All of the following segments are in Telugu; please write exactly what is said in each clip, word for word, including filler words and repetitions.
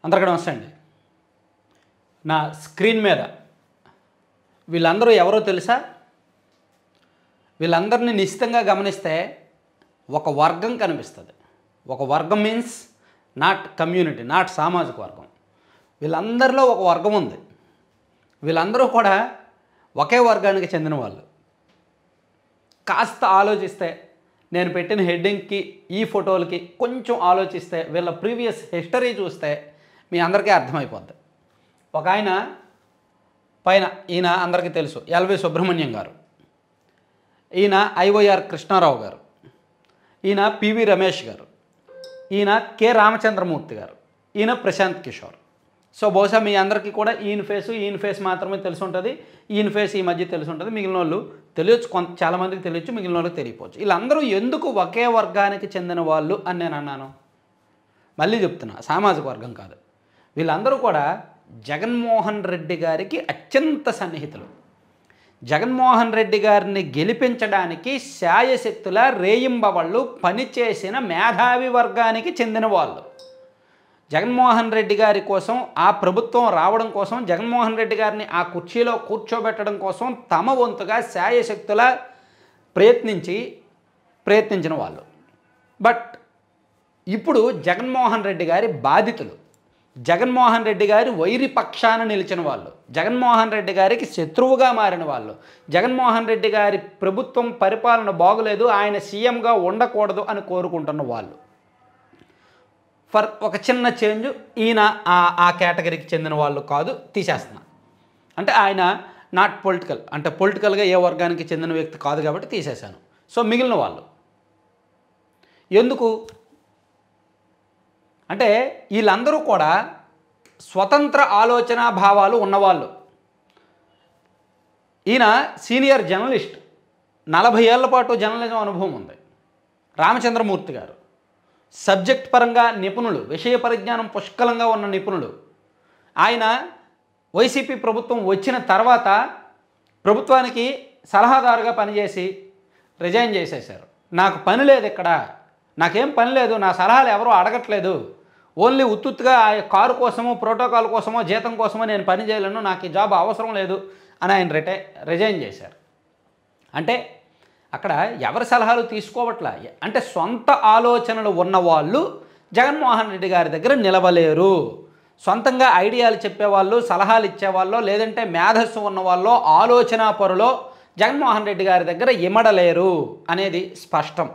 అందరికీ నమస్తే అండి. నా స్క్రీన్ మీద వీళ్ళందరూ ఎవరో తెలుసా? వీళ్ళందరినీ నిశ్చితంగా గమనిస్తే ఒక వర్గం కనిపిస్తుంది. ఒక వర్గం మీన్స్ నాట్ కమ్యూనిటీ, నాట్ సామాజిక వర్గం. వీళ్ళందరిలో ఒక వర్గం ఉంది. వీళ్ళందరూ కూడా ఒకే వర్గానికి చెందిన వాళ్ళు. కాస్త ఆలోచిస్తే, నేను పెట్టిన హెడ్డింగ్కి ఈ ఫోటోలకి కొంచెం ఆలోచిస్తే, వీళ్ళ ప్రీవియస్ హిస్టరీ చూస్తే మీ అందరికీ అర్థమైపోద్ది. ఒక ఆయన పైన ఈయన అందరికీ తెలుసు, ఎల్వి సుబ్రహ్మణ్యం గారు. ఈయన ఐవైఆర్ కృష్ణారావు గారు. ఈయన పివి రమేష్ గారు. ఈయన కె రామచంద్రమూర్తి గారు. ఈయన ప్రశాంత్ కిషోర్. సో బహుశా మీ అందరికీ కూడా ఈయన ఫేసు ఈయన ఫేస్ మాత్రమే తెలిసి ఉంటుంది. ఈయన ఫేస్ ఈ మధ్య తెలిసి ఉంటుంది. మిగిలిన వాళ్ళు తెలియచ్చు, కొంత చాలామందికి తెలియచ్చు, మిగిలిన వాళ్ళకి తెలియకపోవచ్చు. వీళ్ళందరూ ఎందుకు ఒకే వర్గానికి చెందిన వాళ్ళు అని నేను అన్నాను? మళ్ళీ చెప్తున్నా, సామాజిక వర్గం కాదు. వీళ్ళందరూ కూడా జగన్మోహన్ రెడ్డి గారికి అత్యంత సన్నిహితులు. జగన్మోహన్ రెడ్డి గారిని గెలిపించడానికి శాయశక్తుల రేయింబవళ్ళు పనిచేసిన మేధావి వర్గానికి చెందిన వాళ్ళు. జగన్మోహన్ రెడ్డి గారి కోసం, ఆ ప్రభుత్వం రావడం కోసం, జగన్మోహన్ రెడ్డి గారిని ఆ కుర్చీలో కూర్చోబెట్టడం కోసం తమ వంతుగా శాయశక్తుల ప్రయత్నించి ప్రయత్నించిన వాళ్ళు. బట్ ఇప్పుడు జగన్మోహన్ రెడ్డి గారి బాధితులు, జగన్మోహన్ రెడ్డి గారి వైరి పక్షాన నిలిచిన వాళ్ళు, జగన్మోహన్ రెడ్డి గారికి శత్రువుగా మారిన వాళ్ళు, జగన్మోహన్ రెడ్డి గారి ప్రభుత్వం పరిపాలన బాగులేదు, ఆయన సీఎంగా ఉండకూడదు అని కోరుకుంటున్న వాళ్ళు. ఫర్ ఒక చిన్న చేంజ్, ఈయన ఆ కేటగిరీకి చెందిన వాళ్ళు కాదు, తీసేస్తున్నా. అంటే ఆయన నాట్ పొలిటికల్, అంటే పొలిటికల్గా ఏ వర్గానికి చెందిన వ్యక్తి కాదు కాబట్టి తీసేశాను. సో మిగిలిన వాళ్ళు ఎందుకు అంటే వీళ్ళందరూ కూడా స్వతంత్ర ఆలోచన భావాలు ఉన్నవాళ్ళు. ఈయన సీనియర్ జర్నలిస్ట్, నలభై ఏళ్ల పాటు జర్నలిజం అనుభవం ఉంది. రామచంద్రమూర్తి గారు సబ్జెక్ట్ పరంగా నిపుణులు, విషయ పరిజ్ఞానం పుష్కలంగా ఉన్న నిపుణులు. ఆయన వైసీపీ ప్రభుత్వం వచ్చిన తర్వాత ప్రభుత్వానికి సలహాదారుగా పనిచేసి రిజైన్ చేసేశారు. నాకు పని లేదు ఇక్కడ, నాకేం పని లేదు, నా సలహాలు ఎవరూ అడగట్లేదు, ఓన్లీ ఉత్తుత్తుగా ఆ కారు కోసమో ప్రోటోకాల్ కోసమో జీతం కోసమో నేను పని చేయలేను, నాకు ఈ జాబ్ అవసరం లేదు అని ఆయన రిటై రిజైన్ చేశారు. అంటే అక్కడ ఎవరి సలహాలు తీసుకోవట్లా. అంటే సొంత ఆలోచనలు ఉన్నవాళ్ళు జగన్మోహన్ రెడ్డి గారి దగ్గర నిలవలేరు. సొంతంగా ఐడియాలు చెప్పేవాళ్ళు, సలహాలు ఇచ్చేవాళ్ళు, లేదంటే మేధస్సు ఉన్నవాళ్ళు, ఆలోచనా పరులో జగన్మోహన్ రెడ్డి గారి దగ్గర ఇమడలేరు అనేది స్పష్టం.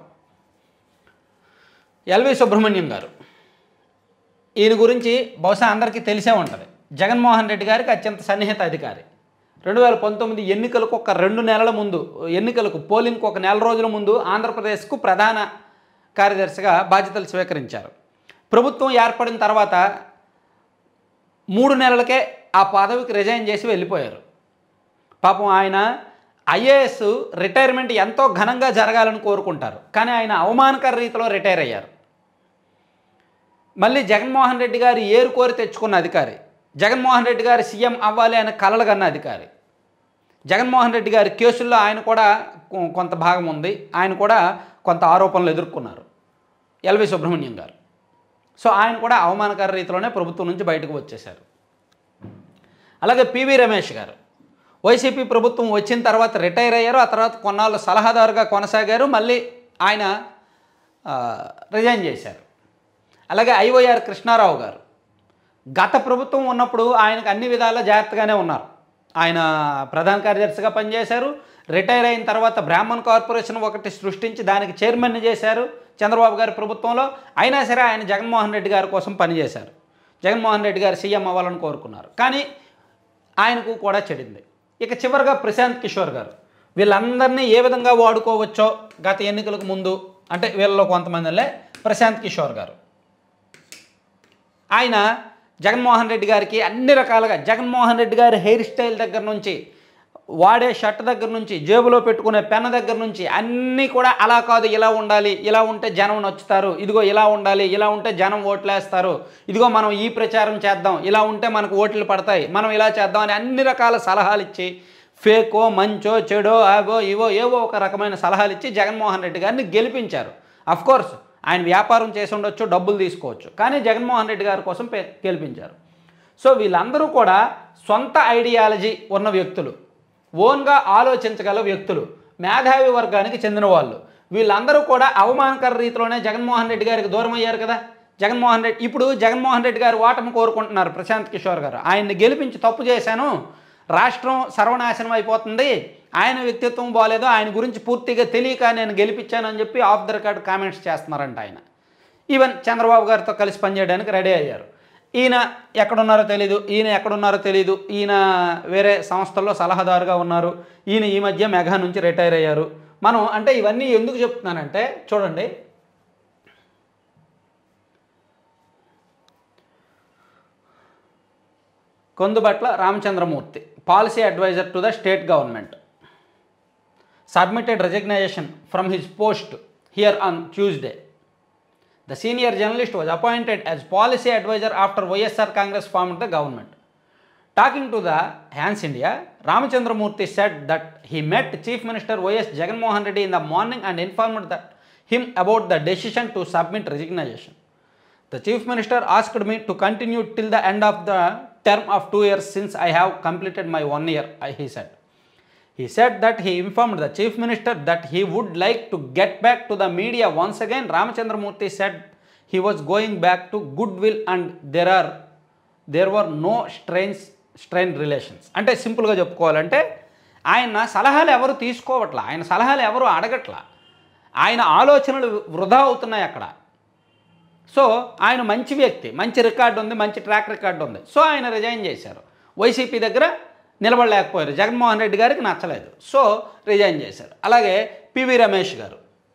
ఎల్వి సుబ్రహ్మణ్యం గారు, ఈయన గురించి బహుశా అందరికీ తెలిసే ఉంటుంది. జగన్మోహన్ రెడ్డి గారికి అత్యంత సన్నిహిత అధికారి. రెండు వేల పంతొమ్మిది ఎన్నికలకు ఒక రెండు నెలల ముందు, ఎన్నికలకు పోలింగ్కు ఒక నెల రోజుల ముందు ఆంధ్రప్రదేశ్కు ప్రధాన కార్యదర్శిగా బాధ్యతలు స్వీకరించారు. ప్రభుత్వం ఏర్పడిన తర్వాత మూడు నెలలకే ఆ పదవికి రిజైన్ చేసి వెళ్ళిపోయారు. పాపం ఆయన ఐఏఎస్ రిటైర్మెంట్ ఎంతో ఘనంగా జరగాలని కోరుకుంటారు, కానీ ఆయన అవమానకర రీతిలో రిటైర్ అయ్యారు. మళ్ళీ జగన్మోహన్ రెడ్డి గారు ఏరు కోరి తెచ్చుకున్న అధికారి, జగన్మోహన్ రెడ్డి గారు సీఎం అవ్వాలి అనే కలలుగన్న అధికారి. జగన్మోహన్ రెడ్డి గారి కేసుల్లో ఆయన కూడా కొంత భాగం ఉంది, ఆయన కూడా కొంత ఆరోపణలు ఎదుర్కొన్నారు, ఎల్వి సుబ్రహ్మణ్యం గారు. సో ఆయన కూడా అవమానకర రీతిలోనే ప్రభుత్వం నుంచి బయటకు వచ్చేశారు. అలాగే పివి రమేష్ గారు వైసీపీ ప్రభుత్వం వచ్చిన తర్వాత రిటైర్ అయ్యారు. ఆ తర్వాత కొన్నాళ్ళు సలహాదారుగా కొనసాగారు, మళ్ళీ ఆయన రిజైన్ చేశారు. అలాగే ఐవైఆర్ కృష్ణారావు గారు గత ప్రభుత్వం ఉన్నప్పుడు ఆయనకు అన్ని విధాలా జాగ్రత్తగానే ఉన్నారు. ఆయన ప్రధాన కార్యదర్శిగా పనిచేశారు. రిటైర్ అయిన తర్వాత బ్రాహ్మణ్ కార్పొరేషన్ ఒకటి సృష్టించి దానికి చైర్మన్ చేశారు చంద్రబాబు గారి ప్రభుత్వంలో. అయినా సరే ఆయన జగన్మోహన్ రెడ్డి గారి కోసం పనిచేశారు. జగన్మోహన్ రెడ్డి గారు సీఎం అవ్వాలని కోరుకున్నారు, కానీ ఆయనకు కూడా చెడింది. ఇక చివరిగా ప్రశాంత్ కిషోర్ గారు, వీళ్ళందరినీ ఏ విధంగా వాడుకోవచ్చో గత ఎన్నికలకు ముందు, అంటే వీళ్ళలో కొంతమందిలే ప్రశాంత్ కిషోర్ గారు. ఆయన జగన్మోహన్ రెడ్డి గారికి అన్ని రకాలుగా, జగన్మోహన్ రెడ్డి గారి హెయిర్ స్టైల్ దగ్గర నుంచి, వాడే షర్ట్ దగ్గర నుంచి, జేబులో పెట్టుకునే పెన్ దగ్గర నుంచి అన్నీ కూడా అలా కాదు, ఇలా ఉండాలి, ఇలా ఉంటే జనం నచ్చుతారు, ఇదిగో ఇలా ఉండాలి, ఇలా ఉంటే జనం ఓట్లేస్తారు, ఇదిగో మనం ఈ ప్రచారం చేద్దాం, ఇలా ఉంటే మనకు ఓట్లు పడతాయి, మనం ఇలా చేద్దాం అని అన్ని రకాల సలహాలు ఇచ్చి, ఫేకో మంచో చెడో అవో ఇవో ఏవో ఒక రకమైన సలహాలు ఇచ్చి జగన్మోహన్ రెడ్డి గారిని గెలిపించారు. అఫ్కోర్స్ ఆయన వ్యాపారం చేసి ఉండొచ్చు, డబ్బులు తీసుకోవచ్చు, కానీ జగన్మోహన్ రెడ్డి గారి కోసం గెలిపించారు. సో వీళ్ళందరూ కూడా సొంత ఐడియాలజీ ఉన్న వ్యక్తులు, ఓన్గా ఆలోచించగల వ్యక్తులు, మేధావి వర్గానికి చెందిన వాళ్ళు. వీళ్ళందరూ కూడా అవమానకర రీతిలోనే జగన్మోహన్ రెడ్డి గారికి దూరం అయ్యారు కదా. జగన్మోహన్ రెడ్డి ఇప్పుడు జగన్మోహన్ రెడ్డి గారు ఓటమి కోరుకుంటున్నారు. ప్రశాంత్ కిషోర్ గారు ఆయన్ని గెలిపించి తప్పు చేశాను, రాష్ట్రం సర్వనాశనం అయిపోతుంది, ఆయన వ్యక్తిత్వం బాగాలేదు, ఆయన గురించి పూర్తిగా తెలియక నేను గెలిపించానని చెప్పి ఆఫ్ ద రికార్డ్ కామెంట్స్ చేస్తున్నారంట ఆయన. ఈవెన్ చంద్రబాబు గారితో కలిసి పనిచేయడానికి రెడీ అయ్యారు. ఈయన ఎక్కడున్నారో తెలీదు, ఈయన ఎక్కడున్నారో తెలీదు, ఈయన వేరే సంస్థల్లో సలహాదారుగా ఉన్నారు, ఈయన ఈ మధ్య మెగా నుంచి రిటైర్ అయ్యారు. మనం అంటే ఇవన్నీ ఎందుకు చెప్తున్నానంటే చూడండి, Kondubatla Ramachandramurthy, policy adviser to the state government, submitted resignation from his post here on Tuesday. The senior journalist was appointed as policy advisor after Y S R Congress formed the government. Talking to the Hans India, Ramachandramurthy said that he met Chief Minister Y S Jaganmohan Reddy in the morning and informed that him about the decision to submit resignation. The Chief Minister asked me to continue till the end of the term of two years since I have completed my one year, he said. He said that he informed the Chief Minister that he would like to get back to the media once again. Ramachandramurthy said he was going back to goodwill and there are there were no strains strained relations. అంటే సింపుల్గా చెప్పుకోవాలంటే ఆయన సలహాలు ఎవరు తీసుకోవట్లా, ఆయన సలహాలు ఎవరు అడగట్లా, ఆయన ఆలోచనలు వృధా అవుతున్నాయి అక్కడ. సో ఆయన మంచి వ్యక్తి, మంచి రికార్డు ఉంది, మంచి ట్రాక్ రికార్డు ఉంది. సో ఆయన రిజైన్ చేశారు. వైసీపీ దగ్గర నిలబడలేకపోయారు, జగన్మోహన్ రెడ్డి గారికి నచ్చలేదు, సో రిజైన్ చేశారు. అలాగే పివి రమేష్ గారు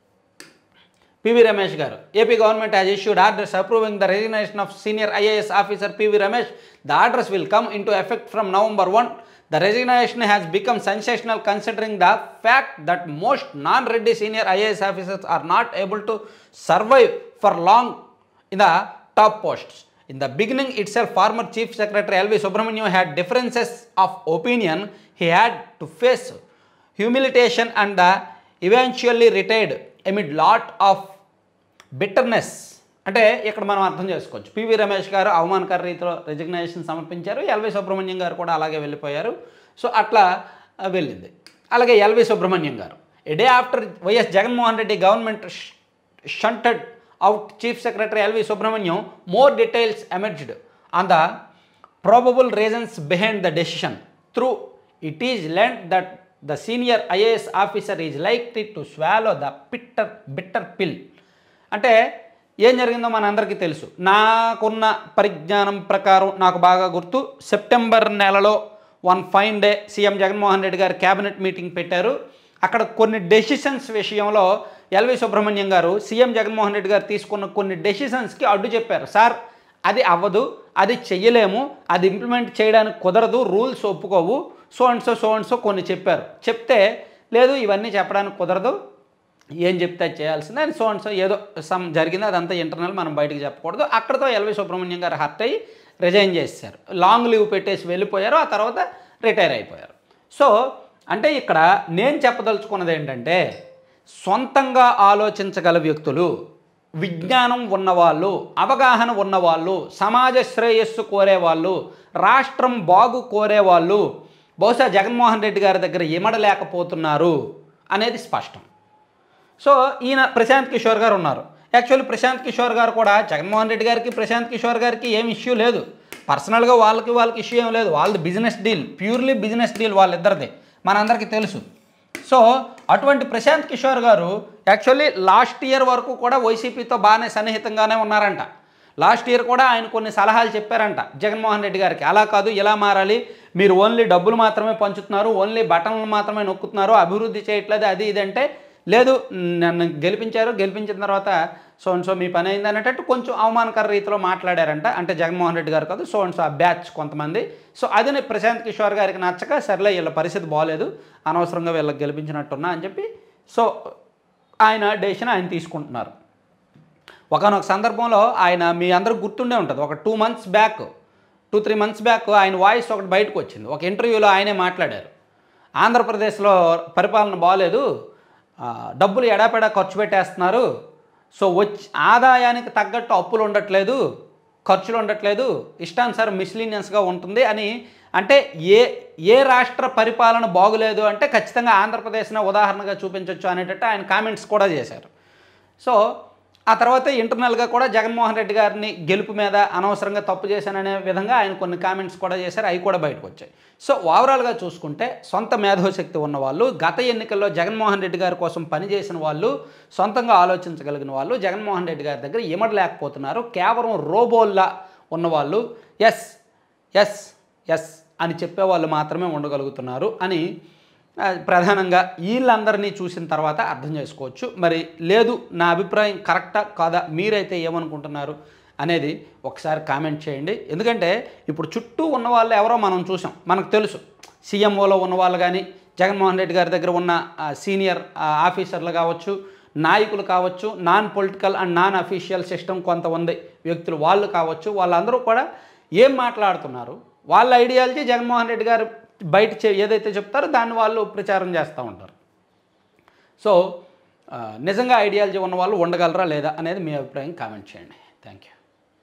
పివి రమేష్ గారు AP government has issued orders approving the resignation of senior IAS officer PV Ramesh. The orders will come into effect from November one. The resignation has become sensational considering the fact that most non Reddy senior IAS officers are not able to survive for long in the top posts. In the beginning itself, former Chief Secretary L V Subramaniam had differences of opinion. He had to face humiliation and the eventually retired amid lot of bitterness. అంటే ఇక్కడ మనం అర్థం చేసుకోవచ్చు, పివి రమేష్ గారు అవమానకర రీతిలో రెసిగ్నేషన్ సమర్పించారు, ఎల్వి సుబ్రహ్మణ్యం గారు కూడా అలాగే వెళ్ళిపోయారు. సో అట్లా వెళ్ళింది. అలాగే ఎల్వి సుబ్రహ్మణ్యం గారు a day after YS Jaganmohan Reddy government shunted out Chief Secretary L V Subramaniam, more details emerged on the probable reasons behind the decision. Through it is learned that the senior I A S officer is likely to swallow the bitter bitter pill. అంటే ఏం జరిగిందో మనందరికీ తెలుసు. నాకున్న పరిజ్ఞానం ప్రకారం నాకు బాగా గుర్తు, సెప్టెంబర్ నెలలో one fine day CM Jaganmohan Reddy గారు క్యాబినెట్ మీటింగ్ పెట్టారు. అక్కడ కొన్ని డెసిషన్స్ విషయంలో ఎల్వి సుబ్రహ్మణ్యం గారు సీఎం జగన్మోహన్ రెడ్డి గారు తీసుకున్న కొన్ని డెసిషన్స్కి అడ్డు చెప్పారు. సార్ అది అవ్వదు, అది చెయ్యలేము, అది ఇంప్లిమెంట్ చేయడానికి కుదరదు, రూల్స్ ఒప్పుకోవు, so and so so and so కొన్ని చెప్పారు. చెప్తే లేదు ఇవన్నీ చెప్పడానికి కుదరదు, ఏం చెప్తే చేయాల్సిందే అని సో అండ్ సో ఏదో సమ్ జరిగింది, అదంతా ఇంటర్నల్, మనం బయటకు చెప్పకూడదు. అక్కడతో ఎల్వి సుబ్రహ్మణ్యం గారు హర్ట్ అయ్యి రిజైన్ చేశారు, లాంగ్ లీవ్ పెట్టేసి వెళ్ళిపోయారు, ఆ తర్వాత రిటైర్ అయిపోయారు. సో అంటే ఇక్కడ నేను చెప్పదలుచుకున్నది ఏంటంటే, సొంతంగా ఆలోచించగల వ్యక్తులు, విజ్ఞానం ఉన్నవాళ్ళు, అవగాహన ఉన్నవాళ్ళు, సమాజ శ్రేయస్సు కోరేవాళ్ళు, రాష్ట్రం బాగు కోరేవాళ్ళు బహుశా జగన్మోహన్ రెడ్డి గారి దగ్గర ఇమడలేకపోతున్నారు అనేది స్పష్టం. సో ఈయన ప్రశాంత్ కిషోర్ గారు ఉన్నారు. యాక్చువల్లీ ప్రశాంత్ కిషోర్ గారు కూడా జగన్మోహన్ రెడ్డి గారికి ప్రశాంత్ కిషోర్ గారికి ఏం ఇష్యూ లేదు, పర్సనల్గా వాళ్ళకి వాళ్ళకి ఇష్యూ ఏం లేదు, వాళ్ళది business deal, purely business deal వాళ్ళిద్దరిది, మనందరికీ తెలుసు. సో అటువంటి ప్రశాంత్ కిషోర్ గారు యాక్చువల్లీ లాస్ట్ ఇయర్ వరకు కూడా వైసీపీతో బాగానే సన్నిహితంగానే ఉన్నారంట. లాస్ట్ ఇయర్ కూడా ఆయన కొన్ని సలహాలు చెప్పారంట జగన్మోహన్ రెడ్డి గారికి, అలా కాదు ఇలా మారాలి, మీరు ఓన్లీ డబ్బులు మాత్రమే పంచుతున్నారు, ఓన్లీ బటన్లు మాత్రమే నొక్కుతున్నారు, అభివృద్ధి చేయట్లేదు, అది ఇది అంటే, లేదు నన్ను గెలిపించారు, గెలిపించిన తర్వాత సో అండ్ సో మీ పని అయింది అనేటట్టు కొంచెం అవమానకర రీతిలో మాట్లాడారంట. అంటే జగన్మోహన్ రెడ్డి గారు కాదు, సో అండ్ సో ఆ బ్యాచ్ కొంతమంది. సో అది ప్రశాంత్ కిషోర్ గారికి నచ్చక, సర్లే వీళ్ళ పరిస్థితి బాగోలేదు, అనవసరంగా వీళ్ళకి గెలిపించినట్టున్నా అని చెప్పి సో ఆయన డెసిషన్ ఆయన తీసుకుంటున్నారు. ఒకనొక సందర్భంలో ఆయన మీ అందరికి గుర్తుండే ఉంటుంది, ఒక two months back two three months back ఆయన వాయిస్ ఒకటి బయటకు వచ్చింది. ఒక ఇంటర్వ్యూలో ఆయనే మాట్లాడారు, ఆంధ్రప్రదేశ్లో పరిపాలన బాగోలేదు, డబ్బులు ఎడాపెడా ఖర్చు పెట్టేస్తున్నారు, సో వచ్చి ఆదాయానికి తగ్గట్టు అప్పులు ఉండట్లేదు, ఖర్చులు ఉండట్లేదు, ఇష్టానుసారం మిస్లీనియన్స్గా ఉంటుంది అని అంటే ఏ ఏ రాష్ట్ర పరిపాలన బాగులేదు అంటే ఖచ్చితంగా ఆంధ్రప్రదేశ్ని ఉదాహరణగా చూపించవచ్చు అనేటట్టు ఆయన కామెంట్స్ కూడా చేశారు. సో ఆ తర్వాత ఇంటర్నల్గా కూడా జగన్మోహన్ రెడ్డి గారిని గెలుపు మీద అనవసరంగా తప్పు చేశాననే విధంగా ఆయన కొన్ని కామెంట్స్ కూడా చేశారు, అవి కూడా బయటకు వచ్చాయి. సో ఓవరాల్గా చూసుకుంటే సొంత మేధోశక్తి ఉన్నవాళ్ళు, గత ఎన్నికల్లో జగన్మోహన్ రెడ్డి గారి కోసం పనిచేసిన వాళ్ళు, సొంతంగా ఆలోచించగలిగిన వాళ్ళు జగన్మోహన్ రెడ్డి గారి దగ్గర ఇమడలేకపోతున్నారు. కేవలం రోబోల్లా ఉన్నవాళ్ళు ఎస్ ఎస్ ఎస్ అని చెప్పేవాళ్ళు మాత్రమే ఉండగలుగుతున్నారు అని ప్రధానంగా వీళ్ళందరినీ చూసిన తర్వాత అర్థం చేసుకోవచ్చు. మరి లేదు నా అభిప్రాయం కరెక్టా కాదా, మీరైతే ఏమనుకుంటున్నారు అనేది ఒకసారి కామెంట్ చేయండి. ఎందుకంటే ఇప్పుడు చుట్టూ ఉన్న వాళ్ళు ఎవరో మనం చూసాం, మనకు తెలుసు. సీఎంఓలో ఉన్న వాళ్ళు కానీ, జగన్మోహన్ రెడ్డి గారి దగ్గర ఉన్న సీనియర్ ఆఫీసర్లు కావచ్చు, నాయకులు కావచ్చు, non political and non official system కొంత ఉంది వ్యక్తులు వాళ్ళు కావచ్చు, వాళ్ళందరూ కూడా ఏం మాట్లాడుతున్నారు, వాళ్ళ ఐడియాలజీ జగన్మోహన్ రెడ్డి గారు బయట ఏదైతే చెప్తారో దాన్ని వాళ్ళు ప్రచారం చేస్తూ ఉంటారు. సో నిజంగా ఐడియాలజీ ఉన్న వాళ్ళు ఉండగలరా లేదా అనేది మీ అభిప్రాయం కామెంట్ చేయండి. Thank you.